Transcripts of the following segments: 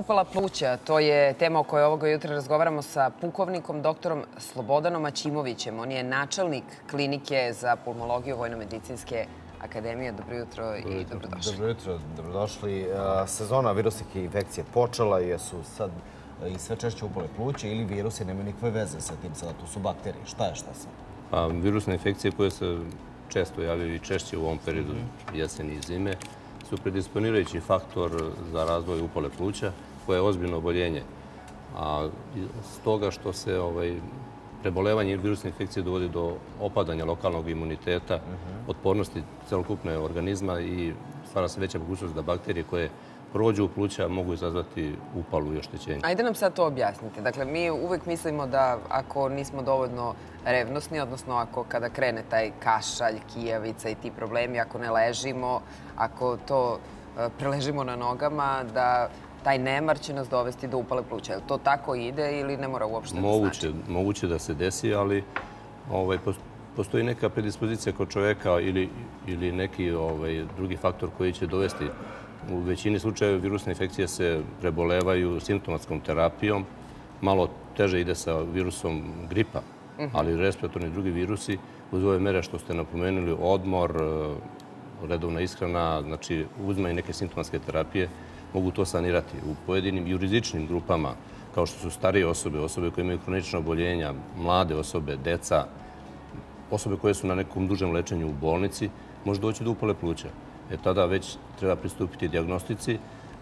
Upala pluća, to je tema o kojoj ovoga jutra razgovaramo sa pukovnikom doktorom Slobodanom Aćimovićem. On je načelnik klinike za pulmologiju Vojno-medicinske akademije. Dobro jutro i dobrodošli. Dobro jutro, dobrodošli. Sezona virusnih infekcija počela, jesu sad i sve češće upale pluće ili virusi nemaju nikakve veze sa tim, sada tu su bakterije. Šta je šta sad? Virusne infekcije koje se često javljaju i češće u ovom periodu jeseni i zime su predisponirajući faktor za razvoj upale pluća, koje je ozbiljno oboljenje. A stoga što se prebolevanje virusne infekcije dovodi do opadanja lokalnog imuniteta, otpornosti celokupne organizma i stvara se veća mogućnost da bakterije koje prođu u pluća mogu izazvati upalu i oštećenje. Ajde nam sad to objasnite. Dakle, mi uvek mislimo da ako nismo dovoljno revnosni, odnosno ako kada krene taj kašalj, kijavica i ti problemi, ako ne ležimo, ako to preležimo na nogama, da taj nemar će nas dovesti do upale pluća. To tako ide ili ne mora uopšte da znači? Moguće da se desi, ali postoji neka predispozicija kod čoveka ili neki drugi faktor koji će dovesti. U većini slučajeva virusne infekcije se prebolevaju simptomatskom terapijom. Malo teže ide sa virusom gripa, ali respiratorni drugi virusi uz ove mere što ste napomenuli, odmor, redovna ishrana, znači uzimanje neke simptomatske terapije, mogu to sanirati. U pojedinim jurizičnim grupama, kao što su starije osobe, osobe koje imaju kronična oboljenja, mlade osobe, deca, osobe koje su na nekom dužem lečenju u bolnici, može doći do upale pluća. Tada već treba pristupiti dijagnostici,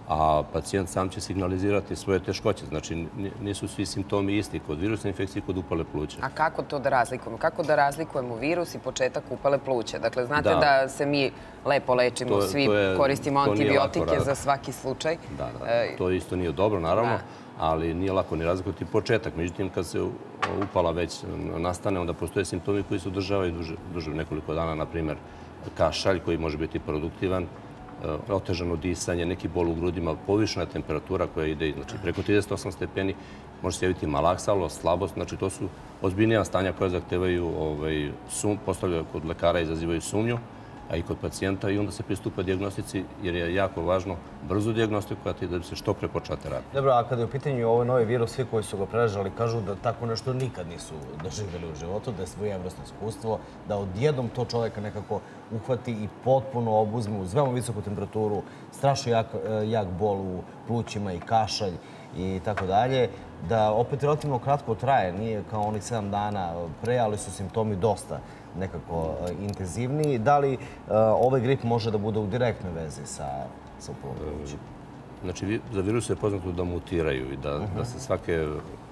a pacijent sam će signalizirati svoje teškoće. Znači, nisu svi simptomi isti kod virusne infekcije i kod upale pluća. A kako to da razlikujemo? Kako da razlikujemo virus i početak upale pluća? Dakle, znate da se mi lepo lečimo, svi koristimo antibiotike za svaki slučaj. Da, to isto nije dobro, naravno, ali nije lako ni razlikovati početak. Međutim, kad se upala već nastane, onda postoje simptomi koji se održavaju duže nekoliko dana, na primjer, kašalj koji može biti produktivan, otežano disanje, neki bol u grudima, povišena temperatura koja ide preko 38 stepeni, može se javiti malaksalost, slabost, znači to su ozbiljnija stanja koja zahtevaju, postavljaju kod lekara, izazivaju sumnju, a i kod pacijenta i onda se pristupa dijagnostici jer je jako važno brzo dijagnostikovati da bi se što pre počela terapija. Dobro, a kada je u pitanju ovaj novi virus, svi koji su ga preležali kažu da tako nešto nikad nisu doživjeli u životu, da je svojevrsno iskustvo, da odjednom to čovjeka nekako uhvati i potpuno obuzme uz veoma visoku temperaturu, strašno jak bol u plućima i kašalj i tako dalje, da opet relativno kratko traje, nije kao onih 7 dana pre, ali su simptomi dosta nekako intenzivniji. Da li ovaj grip može da bude u direktnoj vezi sa upalom pluća? Znači, za viruse je poznato da mutiraju i da se svake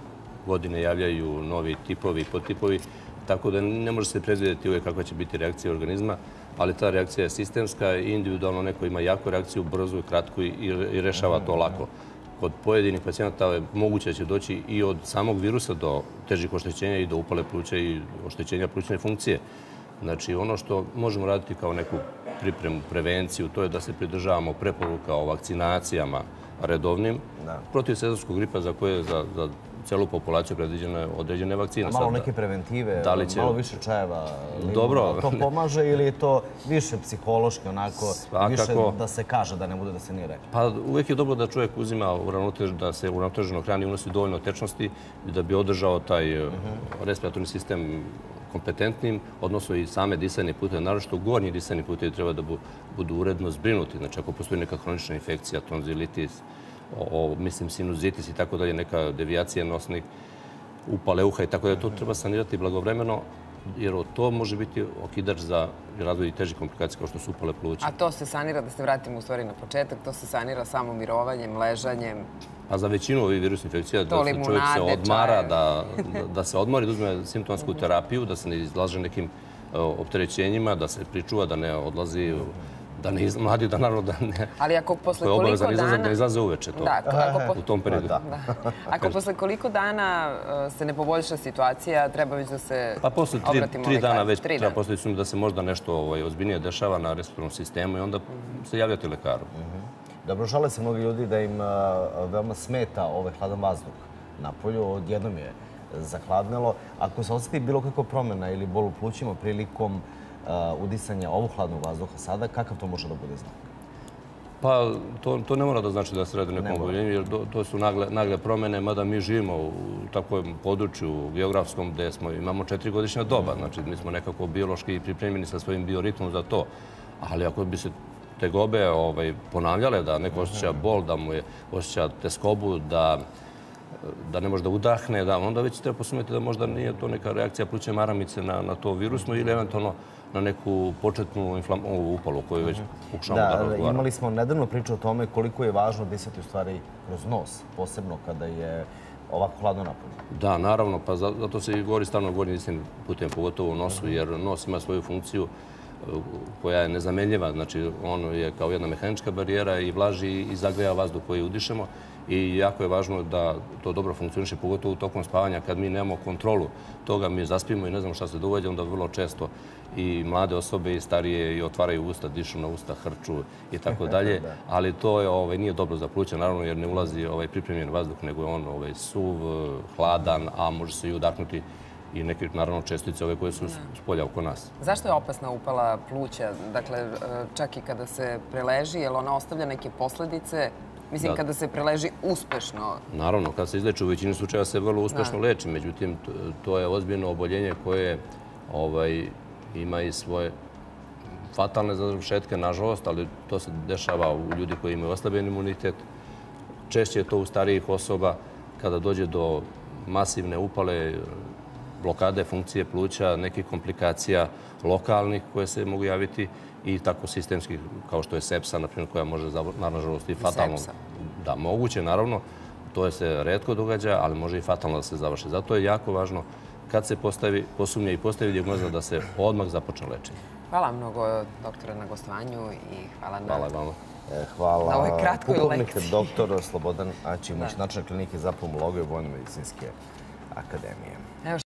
godine javljaju novi tipovi i podtipovi, tako da ne može se predvidjeti uvijek kakva će biti reakcija organizma, ali ta reakcija je sistemska i individualno neko ima jaku reakciju, brzu i kratku i rešava to lako. Kod pojedinih pacijenata moguće će doći i od samog virusa do težih oštećenja i do upale pluća i oštećenja plućne funkcije. Znači, ono što možemo raditi kao neku pripremu, prevenciju, to je da se pridržavamo preporuka o vakcinacijama redovnim protiv sezonskog gripa za koje za celu populaciju predviđene određene vakcine. Malo neke preventive, malo više čajeva to pomaže ili je to više psihološki, onako, više da se kaže da ne bude da se nije rekao? Pa uvijek je dobro da čovjek uzima, da se uravnoteženo hrani i unosi dovoljno tečnosti da bi održao taj respiratorni sistem kompetentnim, odnosno i same disajne puteve, naročito gornji disajni putevi treba da budu uredno zbrinuti. Znači, ako postoji neka hronična infekcija, tonzilitis, sinuzitis i tako dalje, neka devijacija nosnih, upale uha i tako dalje, to treba sanirati blagovremeno, jer to može biti okidač za razvoj težih komplikacija kao što su upale pluća. A to se sanira, da se vratimo u stvari na početak, to se sanira samo mirovanjem, ležanjem? A za većinu ovih virusnih infekcija da čovjek se odmara, da se odmori, da uzme simptomatsku terapiju, da se ne izlaže nekim opterećenjima, da se pričuva, da ne odlazi, da ne izmladi, da naravno da ne... Ali ako posle koliko dana... Da ne izlaze uveče to, u tom periodu. Ako posle koliko dana se ne poboljša situacija, treba već da se obratimo lekaru? Pa posle 3 dana već treba postaviti sumnju da se možda nešto ozbiljnije dešava na respiratornom sistemu i onda se javljati lekaru. Dobro, žale se mnogi ljudi da im veoma smeta ovaj hladan vazduh napolju, odjednom je zahladnelo. Ako se osjeti bilo kakva promjena ili bol u plućima prilikom udisanja ovog hladnog vazduha sada, kakav to može da bude znak? Pa to ne mora da znači da se radi o nekom oboljenju, jer to su nagle promjene, mada mi živimo u takvom području geografskom gdje imamo 4-godišnja doba. Znači, mi smo nekako biološki pripremljeni sa svojim bioritmom za to. Ali ako bi se tegobe ponavljale, da neko osjeća bol, da mu osjeća teskobu, da ne može da udahne, onda već treba posumnjati da možda nije to neka reakcija plućne maramice na to virusno ili eventualno na neku početnu upalu koju već pokušamo da razgovaramo. Imali smo nedavno priču o tome koliko je važno disati u stvari kroz nos, posebno kada je ovako hladno napolje. Da, naravno, pa zato se i govori stalno gornjim disanim putem, pogotovo u nosu, jer nos ima svoju funkciju koja je nezamenljiva. Znači, on je kao jedna mehanička barijera i vlaži i zagreja vazduh koji udišemo. I jako je važno da to dobro funkcioniše, pogotovo u tokom spavanja. Kad mi nemamo kontrolu toga, mi zaspimo i ne znamo šta se događa, onda vrlo često i mlade osobe i starije i otvaraju usta, dišu na usta, hrču i tako dalje. Ali to nije dobro za pluća, naravno, jer ne ulazi pripremljen vazduh, nego je on suv, hladan, a može se i udahnuti i neke, naravno, čestice koje su spolja oko nas. Zašto je opasna upala pluća? Dakle, čak i kada se preleži, je li ona ostavlja neke posledice? Mislim, kada se preleži uspešno. Naravno, kad se izleči, u većini slučaja se vrlo uspešno leči. Međutim, to je ozbiljno oboljenje koje ima i svoje fatalne završetke, nažalost, ali to se dešava u ljudi koji imaju oslabljen imunitet. Češće je to u starijih osoba kada dođe do masivne upale, blokade funkcije pluća, nekih komplikacija lokalnih koje se mogu javiti i tako sistemskih, kao što je sepsa, na primjer, koja može, nažalost, i fatalno... Sepsa? Da, moguće, naravno. To se retko događa, ali može i fatalno da se završi. Zato je jako važno kad se posumnje i postavi dijagnoza da se odmah započne lečenje. Hvala mnogo, doktore, na gostovanju i hvala vama. Hvala. Na ovoj kratkoj pukovnik lekciji. Doktor Slobodan Aćimović, načelnik klinike za pulmologiju Vojno-medicinske akademije.